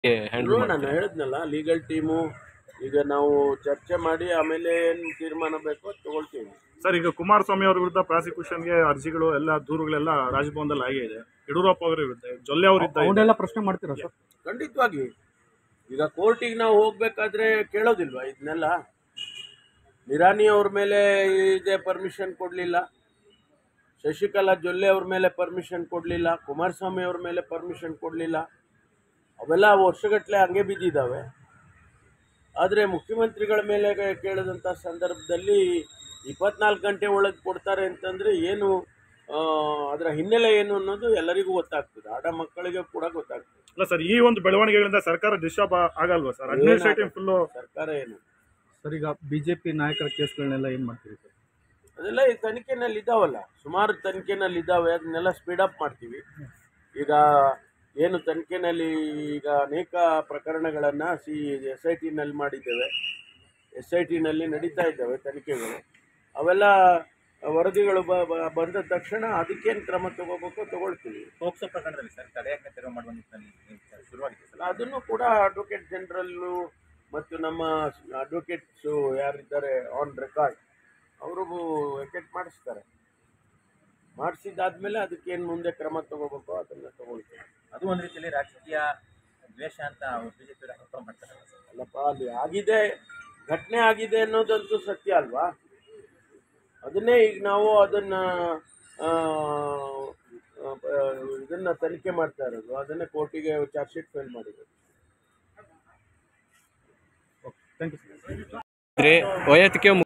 Handle ನಾನು ಹೇಳಿದ್ನಲ್ಲ, legal team ಈಗ ನಾವು ಚರ್ಚೆ ಮಾಡಿ ಆಮೇಲೆ ಏನು ತೀರ್ಮಾನ ಬೇಕೋ ಅದು ತಗೊಳ್ತೀವಿ. ಸರ್, ಈಗ ಕುಮಾರಸ್ವಾಮಿ ಅವ್ರ ವಿರುದ್ಧ ಪ್ರಾಸಿಕ್ಯೂಷನ್ಗೆ ಅರ್ಜಿಗಳು ಎಲ್ಲ ದೂರುಗಳೆಲ್ಲ ರಾಜಭವನದಲ್ಲಿ ಆಗಿದೆ. ಯಡಿಯೂರಪ್ಪ ಅವರ ವಿರುದ್ಧ, ಜೊಲ್ಲೆ ಅವರಿದ್ದ ಪ್ರಶ್ನೆ ಮಾಡ್ತೀರಾ ಸರ್? ಖಂಡಿತವಾಗಿ. ಈಗ ಕೋರ್ಟಿಗೆ ನಾವು ಹೋಗ್ಬೇಕಾದ್ರೆ ಕೇಳೋದಿಲ್ವಾ ಇದನ್ನೆಲ್ಲ? ನಿರಾನಿ ಅವ್ರ ಮೇಲೆ ಇದೇ ಪರ್ಮಿಷನ್ ಕೊಡಲಿಲ್ಲ, ಶಶಿಕಲಾ ಜೊಲ್ಲೆ ಅವ್ರ ಮೇಲೆ ಪರ್ಮಿಷನ್ ಕೊಡಲಿಲ್ಲ, ಕುಮಾರಸ್ವಾಮಿ ಅವ್ರ ಮೇಲೆ ಪರ್ಮಿಷನ್ ಕೊಡಲಿಲ್ಲ. ಅವೆಲ್ಲ ವರ್ಷಗಟ್ಟಲೆ ಹಂಗೆ ಬಿದ್ದಿದ್ದಾವೆ. ಆದರೆ ಮುಖ್ಯಮಂತ್ರಿಗಳ ಮೇಲೆ ಕೇಳಿದಂಥ ಸಂದರ್ಭದಲ್ಲಿ 24 ಗಂಟೆ ಒಳಗೆ ಕೊಡ್ತಾರೆ ಅಂತಂದರೆ ಏನು, ಅದರ ಹಿನ್ನೆಲೆ ಏನು ಅನ್ನೋದು ಎಲ್ಲರಿಗೂ ಗೊತ್ತಾಗ್ತದೆ, ಆಡ ಮಕ್ಕಳಿಗೆ ಕೂಡ ಗೊತ್ತಾಗ್ತದೆ. ಅಲ್ಲ ಸರ್, ಈ ಒಂದು ಬೆಳವಣಿಗೆಗಳಿಂದ ಸರ್ಕಾರ ಡಿಸ್ಟರ್ಬ್ ಆಗಲ್ವಾ ಸರ್? ಅಡ್ಮಿನಿಸ್ಟ್ರೇಟಿವ್ ಫುಲ್ಲು ಸರ್ಕಾರ ಏನು ಸರ್, ಈಗ ಬಿಜೆಪಿ ನಾಯಕರ ಕೇಸ್ಗಳನ್ನೆಲ್ಲ ಏನು ಮಾಡ್ತೀರಿ ಸರ್? ಅದೆಲ್ಲ ಈ ತನಿಖೆನಲ್ಲಿ ಇದ್ದಾವಲ್ಲ, ಸುಮಾರು ತನಿಖೆನಲ್ಲಿ ಇದ್ದಾವೆ, ಅದನ್ನೆಲ್ಲ ಸ್ಪೀಡಪ್ ಮಾಡ್ತೀವಿ. ಈಗ ಏನು ತನಿಖೆನಲ್ಲಿ ಈಗ ಅನೇಕ ಪ್ರಕರಣಗಳನ್ನು SIT ನಲ್ಲಿ ಮಾಡಿದ್ದೇವೆ, SIT ನಲ್ಲಿ ನಡೀತಾ ಇದ್ದಾವೆ ತನಿಖೆಗಳು. ಅವೆಲ್ಲ ವರದಿಗಳು ಬಂದ ತಕ್ಷಣ ಅದಕ್ಕೇನು ಕ್ರಮ ತಗೋಬೇಕು ತಗೊಳ್ತೀವಿ. ಪೋಕ್ಸೋ ಪ್ರಕರಣದಲ್ಲಿ ಸರ್ ತಡೆಯಾಜ್ಞೆ ತೆರವು ಮಾಡುವ ನಿಟ್ಟಿನಲ್ಲಿ ಶುರುವಾಗಿದೆ ಸರ್. ಅದನ್ನು ಕೂಡ ಅಡ್ವೊಕೇಟ್ ಜನರಲ್ಲು ಮತ್ತು ನಮ್ಮ ಅಡ್ವೊಕೇಟ್ಸು ಯಾರಿದ್ದಾರೆ ಆನ್ ರೆಕಾರ್ಡ್ ಅವ್ರಿಗೂ ವೆಕೆಟ್ ಮಾಡಿಸ್ತಾರೆ. ಮಾಡಿಸಿದಾದ್ಮೇಲೆ ಅದಕ್ಕೇನು ಮುಂದೆ ಕ್ರಮ ತಗೋಬೇಕು ಅದನ್ನು ತಗೊಳ್ತೀವಿ. ಅದು ಒಂದು ರೀತಿಯಲ್ಲಿ ರಾಜಕೀಯ ದ್ವೇಷ ಅಂತ ಬಿಜೆಪಿ ಆರೋಪ ಮಾಡ್ತಾರೆ. ಅಲ್ಲಪ್ಪ, ಅಲ್ಲಿ ಆಗಿದೆ, ಘಟನೆ ಆಗಿದೆ ಅನ್ನೋದಂತೂ ಸತ್ಯ ಅಲ್ವಾ? ಅದನ್ನೇ ಈಗ ನಾವು ಇದನ್ನು ತನಿಖೆ ಮಾಡ್ತಾ ಇರೋದು, ಅದನ್ನೇ ಕೋರ್ಟಿಗೆ ಚಾರ್ಜ್ ಶೀಟ್ ಫೈಲ್ ಮಾಡಿರೋದು. Thank you sir. ವೈಯಕ್ತಿಕ